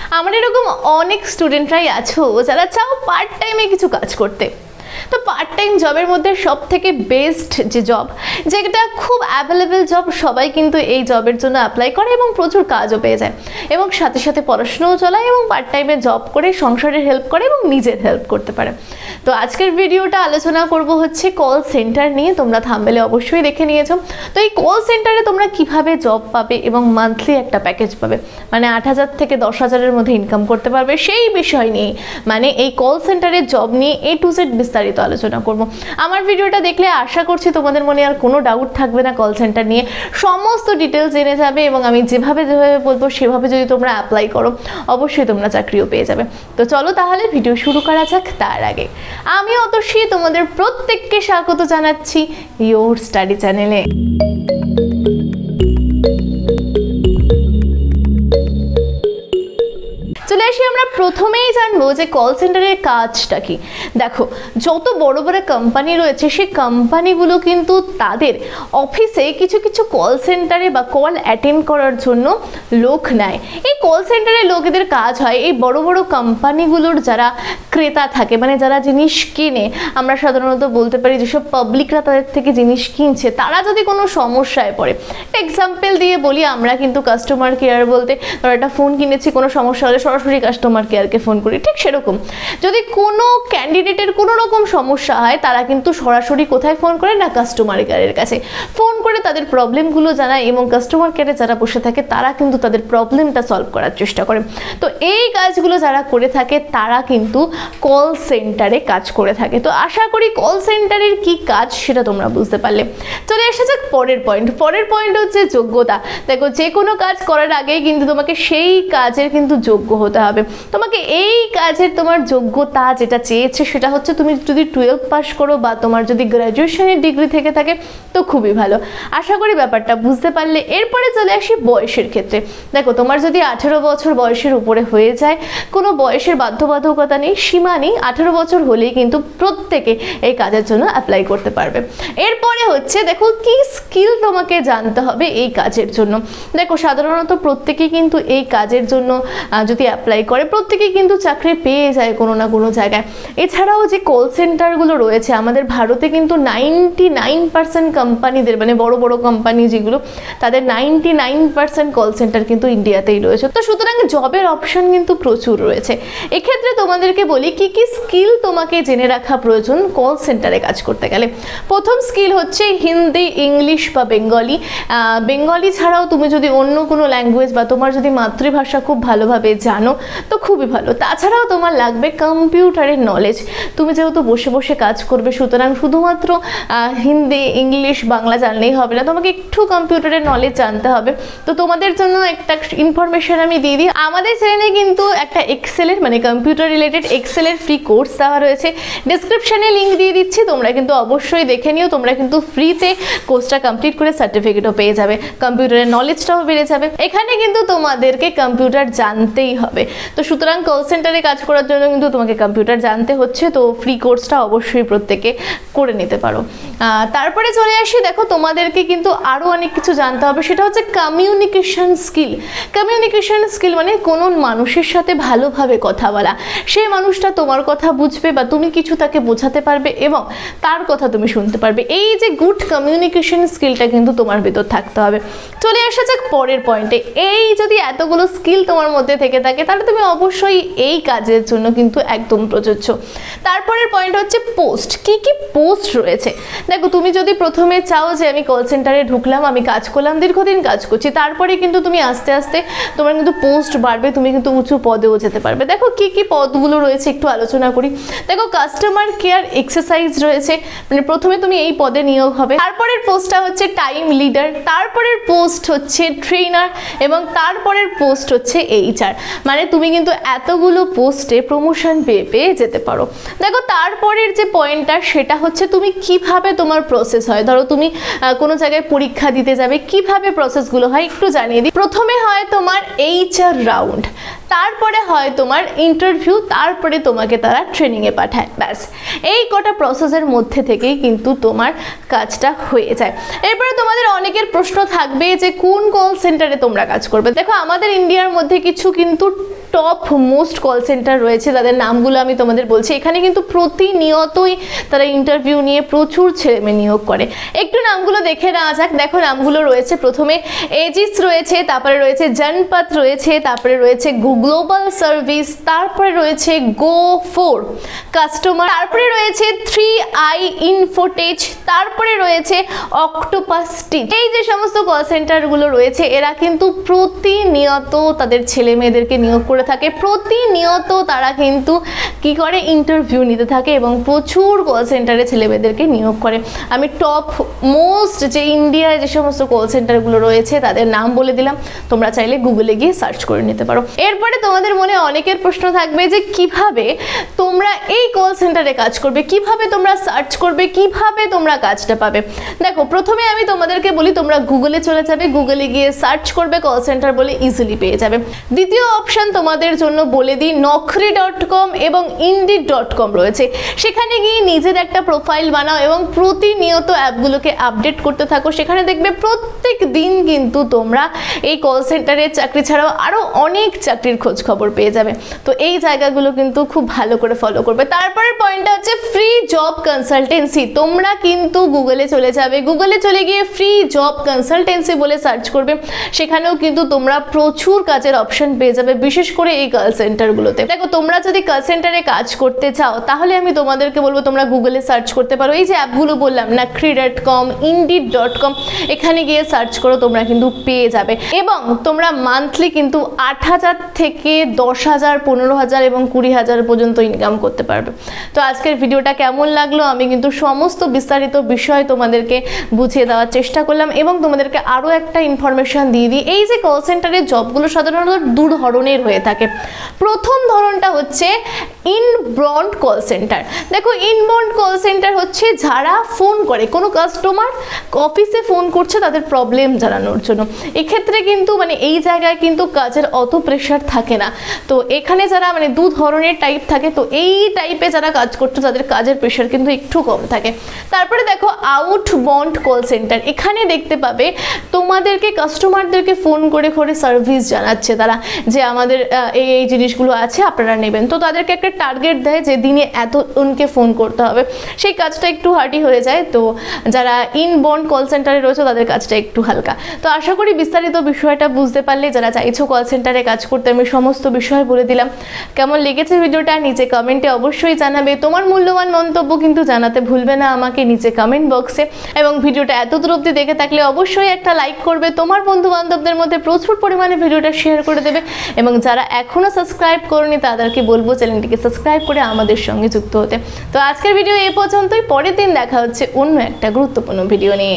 আমার এরকম অনেক স্টুডেন্টরাই আছো যারা চাও পার্ট টাইমে কিছু কাজ করতে। তো পার্ট টাইম জবের মধ্যে সবথেকে বেস্ট যে জব, যেটা খুব অ্যাভেলেবেল জব, সবাই কিন্তু এই জবের জন্য অ্যাপ্লাই করে এবং প্রচুর কাজও পেয়ে যায় এবং সাথে সাথে পড়াশোনাও চালায় এবং পার্ট টাইমে জব করে সংসারের হেল্প করে এবং নিজের হেল্প করতে পারে। তো আজকের ভিডিওটা আলোচনা করব হচ্ছে কল সেন্টার নিয়ে। তোমরা থাম্বনেলে অবশ্যই দেখে নিয়েছো। তো এই কল সেন্টারে তোমরা কিভাবে জব পাবে এবং মান্থলি একটা প্যাকেজ পাবে, মানে 8,000 থেকে 10,000-এর মধ্যে ইনকাম করতে পারবে, সেই বিষয় নিয়ে, মানে এই কল সেন্টারের জব নিয়ে A to Z বিস্তারিত আলোচনা করব। আমার ভিডিওটা দেখলে আশা করছি তোমাদের মনে আর কোনো ডাউট থাকবে না কল সেন্টার নিয়ে, সমস্ত ডিটেলস জেনে যাবে এবং আমি যেভাবে বলবো সেভাবে যদি তোমরা অ্যাপ্লাই করো অবশ্যই তোমরা চাকরিও পেয়ে যাবে। তো চলো তাহলে ভিডিও শুরু করা যাক। তার আগে আমি অতসী তোমাদের প্রত্যেককে স্বাগত জানাচ্ছি ইয়োর স্টাডি চ্যানেলে। চলে আসি আমরা প্রথমেই জানবো যে কল সেন্টারের কাজটা কি। দেখো, যত বড় বড় কোম্পানি রয়েছে সেই কোম্পানিগুলো কিন্তু তাদের অফিসে কিছু কিছু কল সেন্টারে বা কল অ্যাটেন্ড করার জন্য লোক নেয়। এই কল সেন্টারে লোকেদের কাজ হয় এই বড় বড় কোম্পানিগুলোর যারা ক্রেতা থাকে, মানে যারা জিনিস কিনে, আমরা সাধারণত বলতে পারি যেসব পাবলিকরা তাদের থেকে জিনিস কিনছে, তারা যদি কোনো সমস্যায় পড়ে, এক্সাম্পল দিয়ে বলি, আমরা কিন্তু কাস্টমার কেয়ার বলতে ধরো একটা ফোন কিনেছি, কোনো সমস্যা হলে সরাসরি কাস্টমার কেয়ারকে ফোন করি, ঠিক সেরকম যদি কোনো ক্যান্ডিডেটের কোনো রকম সমস্যা হয় তারা কিন্তু সরাসরি কোথায় ফোন করে না, কাস্টমার কেয়ারের কাছে ফোন করে তাদের প্রবলেমগুলো জানায় এবং কাস্টমার কেয়ারে যারা বসে থাকে তারা কিন্তু তাদের প্রবলেমটা সলভ করার চেষ্টা করে। তো এই কাজগুলো যারা করে থাকে তারা কিন্তু কল সেন্টারে কাজ করে থাকে। তো আশা করি কল সেন্টারের কি কাজ সেটা তোমরা বুঝতে পারলে। চলে আসা যাক পরের পয়েন্ট হচ্ছে যোগ্যতা। দেখো, যে কোনো কাজ করার আগেই কিন্তু তোমাকে সেই কাজের কিন্তু যোগ্য হতে হবে। তোমাকে এই কাজের তোমার যোগ্যতা যেটা চেয়েছে সেটা হচ্ছে তুমি যদি 12 পাস করো বা তোমার যদি গ্র্যাজুয়েশনের ডিগ্রি থেকে থাকে তো খুবই ভালো। আশা করি ব্যাপারটা বুঝতে পারলে। এরপরে চলে আসি বয়সের ক্ষেত্রে। দেখো, তোমার যদি 18 বছর বয়সের উপরে হয়ে যায়, কোনো বয়সের বাধ্যবাধকতা নেই, সীমা নেই, 18 বছর হলেই কিন্তু প্রত্যেকে এই কাজের জন্য অ্যাপ্লাই করতে পারবে। এরপরে হচ্ছে দেখো কি স্কিল তোমাকে জানতে হবে এই কাজের জন্য। দেখো, সাধারণত প্রত্যেকেই কিন্তু এই কাজের জন্য যদি অ্যাপ্লাই করে প্রত্যেকেই কিন্তু চাকরি পেয়ে যায় কোনো না কোনো জায়গায়। এছাড়াও যে কল সেন্টারগুলো রয়েছে আমাদের ভারতে কিন্তু 99% কোম্পানিদের, মানে বড় বড় কোম্পানি যেগুলো, তাদের 99% কল সেন্টার কিন্তু ইন্ডিয়াতেই রয়েছে। তো সুতরাং জবের অপশন কিন্তু প্রচুর রয়েছে। এক্ষেত্রে তোমাদেরকে বলি কি কি স্কিল তোমাকে জেনে রাখা প্রয়োজন কল সেন্টারে কাজ করতে গেলে। প্রথম স্কিল হচ্ছে হিন্দি, ইংলিশ বা বেঙ্গলি ছাড়াও তুমি যদি অন্য কোনো ল্যাঙ্গুয়েজ বা তোমার যদি মাতৃভাষা খুব ভালোভাবে জানো তো খুবই ভালো। তাছাড়াও তোমার লাগবে কম্পিউটারের নলেজ। তুমি যেহেতু বসে বসে কাজ করবে সুতরাং শুধুমাত্র হিন্দি, ইংলিশ, বাংলা জানলেই হবে না, তোমাকে একটু কম্পিউটারের নলেজ জানতে হবে। তো তোমাদের জন্য একটা ইনফরমেশন আমি দিয়ে দিই, আমাদের চ্যানেলে কিন্তু একটা এক্সেলের, মানে কম্পিউটার রিলেটেড এক্সেলের ফ্রি কোর্স দেওয়া রয়েছে, ডেসক্রিপশনে লিঙ্ক দিয়ে দিচ্ছি, তোমরা কিন্তু অবশ্যই দেখে নিও। তোমরা কিন্তু ফ্রিতে কোর্সটা কমপ্লিট করে সার্টিফিকেটও পেয়ে যাবে, কম্পিউটারের নলেজটাও বেড়ে যাবে। এখানে কিন্তু তোমাদেরকে কম্পিউটার জানতেই হবে। তো সুতরাং কল সেন্টারে কাজ করার জন্য কিন্তু তোমাকে কম্পিউটার জানতে হচ্ছে। তো ফ্রি কোর্সটা অবশ্যই প্রত্যেকে করে নিতে পারো। তারপরে চলে আসি, দেখো তোমাদেরকে কিন্তু আরও অনেক কিছু জানতে হবে, সেটা হচ্ছে কমিউনিকেশন স্কিল। কমিউনিকেশন স্কিল মানে কোনো মানুষের সাথে ভালোভাবে কথা বলা, সেই মানুষটা তোমার কথা বুঝবে বা তুমি কিছু তাকে বোঝাতে পারবে এবং তার কথা তুমি শুনতে পারবে। এই যে গুড কমিউনিকেশন স্কিলটা কিন্তু তোমার ভেতর থাকতে হবে। চলে আসা যাক পরের পয়েন্টে। এই যদি এতগুলো স্কিল তোমার মধ্যে থেকে থাকে তাহলে তুমি অবশ্যই এই কাজের জন্য কিন্তু একদম প্রযোজ্য। তারপরের পয়েন্ট হচ্ছে পোস্ট। কি কি পোস্ট রয়েছে? দেখো, তুমি যদি প্রথমে চাও যে আমি কল সেন্টারে ঢুকলাম, আমি কাজ করলাম, দীর্ঘদিন কাজ করছি, তারপরে কিন্তু তুমি আস্তে আস্তে তোমার কিন্তু পোস্ট বাড়বে, তুমি কিন্তু উঁচু পদেও যেতে পারবে। দেখো কি কি পদগুলো রয়েছে একটু আলোচনা করি। দেখো, কাস্টমার কেয়ার এক্সারসাইজ রয়েছে, মানে প্রথমে তুমি এই পদে নিয়োগ হবে। তারপরের পোস্টটা হচ্ছে টাইম লিডার, তারপরের পোস্ট হচ্ছে ট্রেনার এবং তারপরের পোস্ট হচ্ছে HR। মানে তুমি কিন্তু এতগুলো পোস্টে প্রমোশন পেয়ে পেয়ে যেতে পারো। দেখো, তারপরের যে পয়েন্টটা সেটা হচ্ছে তুমি কিভাবে তোমার প্রসেস হয়। ধরো তুমি কোনো জায়গায় পরীক্ষা দিতে যাবে, কিভাবে প্রসেসগুলো হয় একটু জানিয়ে দিই। প্রথমে হয় তোমার HR রাউন্ড, তারপরে হয় তোমার ইন্টারভিউ, তারপরে তোমাকে তারা ট্রেনিংয়ে পাঠায়। ব্যাস এই কটা প্রসেসের মধ্যে থেকেই কিন্তু তোমার কাজটা হয়ে যায়। এরপরে তোমাদের অনেকের প্রশ্ন থাকবে যে কোন কল সেন্টারে তোমরা কাজ করবে। দেখো আমাদের ইন্ডিয়ার মধ্যে কিছু কিন্তু টপ মোস্ট কল সেন্টার রয়েছে, তাদের নামগুলো আমি তোমাদের বলছি। এখানে কিন্তু প্রতিনিয়তই তারা ইন্টারভিউ নিয়ে প্রচুর ছেলেমেয়ে নিয়োগ করে। একটু নামগুলো দেখে নেওয়া যাক। দেখো নামগুলো রয়েছে, প্রথমে এজিস রয়েছে, তারপরে রয়েছে জনপথ রয়েছে, তারপরে রয়েছে গ্লোবাল সার্ভিস, তারপরে রয়েছে গো4 কাস্টমার, তারপরে রয়েছে 3i ইনফোটেজ, তারপরে রয়েছে অক্টোপাস স্টিচ। এই যে সমস্ত কল সেন্টারগুলো রয়েছে এরা কিন্তু প্রতিনিয়ত তাদের ছেলে মেয়েদেরকে নিয়োগ করে থাকে, প্রতিনিয়ত তারা কিন্তু কি করে ইন্টারভিউ নিতে থাকে এবং প্রচুর কল সেন্টারে ছেলে মেয়েদেরকে নিয়োগ করে। আমি টপ মোস্ট যে ইন্ডিয়ায় যে সমস্ত কল সেন্টারগুলো রয়েছে তাদের নাম বলে দিলাম, তোমরা চাইলে গুগলে গিয়ে সার্চ করে নিতে পারো। এরপরে তোমাদের মনে অনেকের প্রশ্ন থাকবে যে কিভাবে তোমরা এই কল সেন্টারে কাজ করবে, কিভাবে তোমরা সার্চ করবে, কিভাবে তোমরা কাজটা পাবে। দেখো প্রথমে আমি তোমাদেরকে বলি তোমরা গুগলে চলে যাবে, গুগলে গিয়ে সার্চ করবে কল সেন্টার বলে ইজিলি পেয়ে যাবে। দ্বিতীয় অপশন তোমাদের জন্য বলে দিই naukri.com এবং indeed.com রয়েছে। সেখানে গিয়ে নিজের একটা প্রোফাইল বানাও এবং প্রতিনিয়ত অ্যাপগুলোকে আপডেট করতে থাকো। সেখানে দেখবে প্রত্যেক দিন কিন্তু তোমরা এই কল সেন্টারের চাকরি ছাড়াও আরও অনেক চাকরির খোঁজ খবর পেয়ে যাবে। তো এই জায়গাগুলো কিন্তু খুব ভালো করে ফলো করবে। তারপরের পয়েন্টটা হচ্ছে ফ্রি জব কনসালটেন্সি। তোমরা কিন্তু গুগলে চলে যাবে, গুগলে চলে গিয়ে ফ্রি জব কনসালটেন্সি বলে সার্চ করবে। সেখানেও কিন্তু তোমরা প্রচুর কাজের অপশন পেয়ে যাবে, বিশেষ করে এই কল সেন্টারগুলোতে। দেখো তোমরা যদি কল সেন্টারে কাজ করতে চাও তাহলে আমি তোমাদেরকে বলবো তোমরা গুগলে সার্চ করতে পারো। এই যে অ্যাপগুলো বললাম naukri.com, indeed.com, এখানে গিয়ে সার্চ করো, তোমরা কিন্তু পেয়ে যাবে। এবং তোমরা মান্থলি কিন্তু 8,000 থেকে 10,000, 15,000 এবং 20,000 পর্যন্ত ইনকাম করতে পারবে। তো আজকের ভিডিওটা কেমন লাগলো আমি কিন্তু সমস্ত বিস্তারিত বিষয় তোমাদেরকে বুঝিয়ে দেওয়ার চেষ্টা করলাম এবং তোমাদেরকে আরও একটা ইনফরমেশন দিয়ে দিই। এই যে কল সেন্টারের জবগুলো সাধারণত দু ধরনের হয়ে থাকে। প্রথম ধরনটা হচ্ছে ইনবাউন্ড কল সেন্টার। দেখো ইনবাউন্ড কল সেন্টার হচ্ছে যারা ফোন করে, কোনো কাস্টমার অফিসে ফোন করছে তাদের প্রবলেম জানানোর জন্য। এক্ষেত্রে কিন্তু এই জায়গায় কিন্তু কাজের অত প্রেশার থাকে না। তো এখানে যারা দু ধরনের টাইপ থাকে, তো এই টাইপে যারা কাজ করছে তাদের কাজের প্রেশার কিন্তু একটু কম থাকে। তারপরে দেখো আউটবাউন্ড কল সেন্টার। এখানে দেখতে পাবে তোমাদেরকে কাস্টমারদেরকে ফোন করে করে সার্ভিস জানাচ্ছে তারা, যে আমাদের এই জিনিসগুলো আছে আপনারা নেবেন। তো তাদেরকে একটা টার্গেট দেয় যে দিনে এতজনকে ফোন করতে হবে, সেই কাজটা একটু হার্ডি হয়ে যায়। তো যারা ইনবাউন্ড কল সেন্টারে রয়েছে তাদের কাজটা একটু হালকা। তো আশা করি বিস্তারিত বিষয়টা বুঝতে পারলে। যারা চাইছো কল সেন্টারে কাজ করতে আমি সমস্ত বিষয় বলে দিলাম। কেমন লেগেছে ভিডিওটা নিচে কমেন্টে অবশ্যই জানাবে। তোমার মূল্যবান মন্তব্য কিন্তু জানাতে ভুলবে না আমাকে নিচে কমেন্ট বক্সে। এবং ভিডিওটা এত দূর অবধি দেখে থাকলে অবশ্যই একটা লাইক করবে, তোমার বন্ধু বান্ধবদের মধ্যে প্রচুর পরিমাণে ভিডিওটা শেয়ার করে দেবে। এবং যারা এখনো সাবস্ক্রাইব করনি তাদেরকে বলবো চ্যানেলটিকে সাবস্ক্রাইব করে আমাদের সঙ্গে যুক্ত হতে। তো আজকের ভিডিও এই পর্যন্তই, পরের দিন দেখা হচ্ছে অন্য একটা গুরুত্বপূর্ণ ভিডিও নিয়ে।